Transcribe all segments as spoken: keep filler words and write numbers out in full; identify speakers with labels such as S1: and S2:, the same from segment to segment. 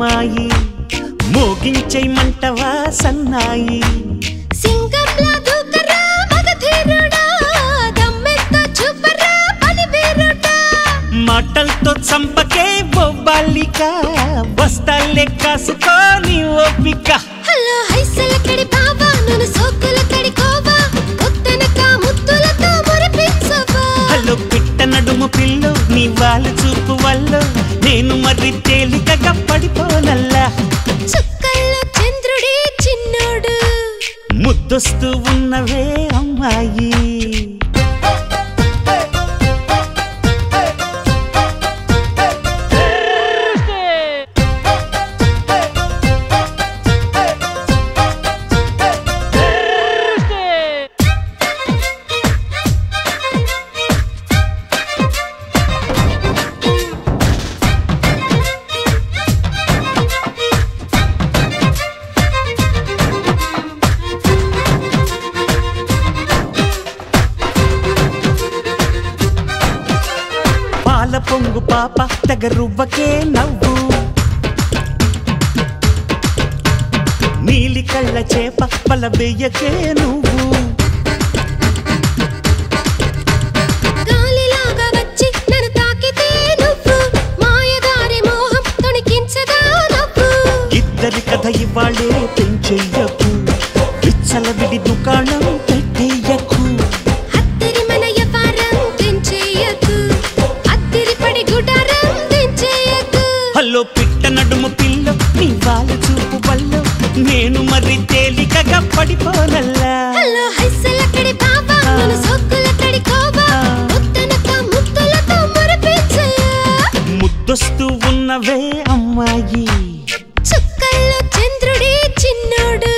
S1: అమ్మాయి మోగించేయమంటవా సన్నాయి
S2: సింగంలా దూకరా మగధీరుడా దమ్మెత్తో చూపరా పనివీరుడా
S1: మాటలతో చంపకే బొబ్బాలిక బస్తాలే కాసుకోని ఓపిక
S2: హలో హైసలకడి బావా నన్ను సోకులకడి కోవా ముత్తనక ముత్తులతో మురిపించవా
S1: హలో పిట్ట నడుము పిల్లు నీ వాళ్ళు చూపు వల్ల నేను మరి తేలికగా పడిపోనల్లా
S2: చుక్కల్లో చంద్రుడే చిన్నోడు
S1: ముద్దొస్తూ ఉన్నవే అమ్మాయి పొంగు పాప తెగ రువ్వకే నవ్వు నీలి కళ్ళ చేప పల వెయ్యకే నువ్వు
S2: గాలిలాగా వచ్చి నన్ను తాకితే నువ్వు మాయదారి మోహం తొణికించదా నవ్వు
S1: ఇద్దరి కథ ఇవాళే పెంచెయ్యకు విచ్చల విడి దుకాణం పెట్టేయకు
S2: అద్దరి మన యవ్వారం తెంచేయకు అద్దరి పడి గుడారం తెంచేయకు
S1: హలో పిట్ట నడుము పిల్ల నీ వాళ్ళు చూపు వల్ల నేను మరి తేలికగా పడిపోనల్లా
S2: హలో హైసలకడి బావా నన్ను సోకులకడి కోవా ముత్తనక ముత్తులతో మురిపించయా
S1: ముద్దొస్తూ ఉన్నవే అమ్మాయి
S2: చుక్కల్లో చంద్రుడే చిన్నోడు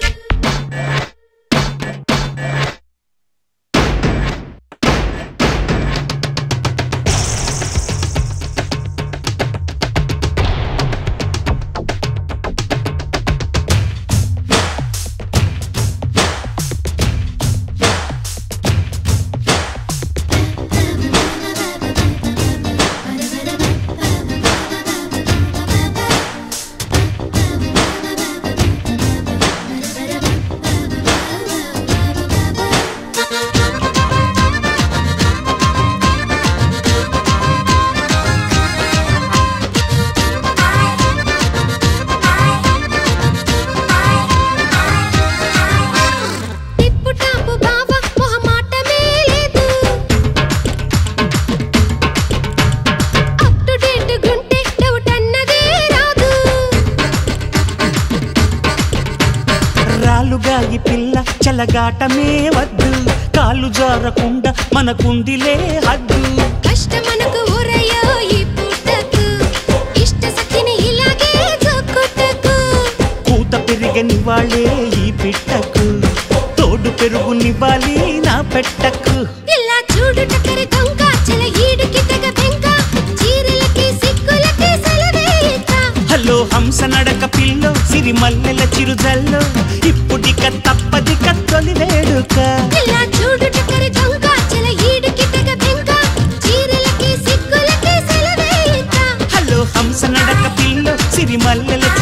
S1: రాలుగాయి పిల్ల చలగాటమే వద్దు కాలు జారకుండా మనకుందిలే హద్దు
S2: కష్టమనకు ఊరయ్యో ఈ పూటకు ఇష్ట సఖిని ఇలాగే జోకుటకు
S1: కూత పెరిగని వాళ్ళే ఈ పిట్టకు తోడు పెరుగునివ్వాలి నా పెట్టకు
S2: ఇలా చూడు టకరి దొంగ చల ఈడుకి తెగ బెంక చీరలకి సిక్కులకి సెలవేయక
S1: హలో హంస నడక పిల్లో సిరి మల్లెల చిరుజల్లో ఇప్పుడిక తప్పదిక తొలి వేడుక
S2: ఇలా చూడు టకరి దొంగ చల ఈడుకి తెగ బెంక చీరలకి సిక్కులకి సెలవేయక
S1: హలో హంస నడక పిల్లో సిరి మల్లెల